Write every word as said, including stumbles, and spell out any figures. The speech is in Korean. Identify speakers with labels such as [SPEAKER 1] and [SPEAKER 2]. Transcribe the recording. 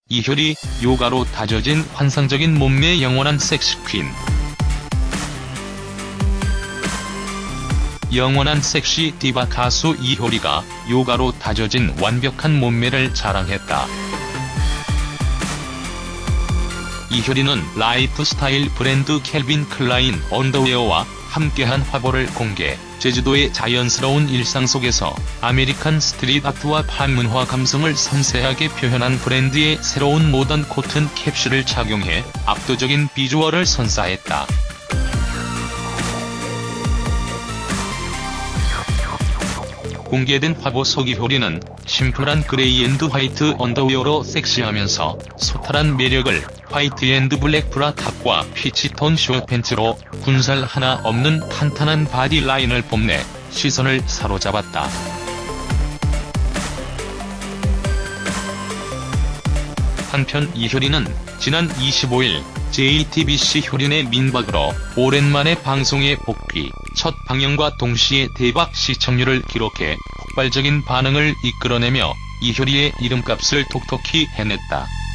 [SPEAKER 1] 이효리, 요가로 다져진 환상적인 몸매의 영원한 섹시퀸. 영원한 섹시 디바 가수 이효리가 요가로 다져진 완벽한 몸매를 자랑했다. 이효리는 라이프스타일 브랜드 캘빈 클라인 언더웨어와 함께한 화보를 공개, 제주도의 자연스러운 일상 속에서 아메리칸 스트릿 아트와 판문화 감성을 섬세하게 표현한 브랜드의 새로운 모던 코튼 캡슐을 착용해 압도적인 비주얼을 선사했다. 공개된 화보 속 이효리는 심플한 그레이 앤드 화이트 언더웨어로 섹시하면서 소탈한 매력을 화이트 앤드 블랙 브라 탑과 피치톤 숏팬츠로 군살 하나 없는 탄탄한 바디 라인을 뽐내 시선을 사로잡았다. 한편 이효리는 지난 이십오일 제이티비씨 효린의 민박으로 오랜만에 방송에 복귀, 첫 방영과 동시에 대박 시청률을 기록해 폭발적인 반응을 이끌어내며 이효리의 이름값을 톡톡히 해냈다.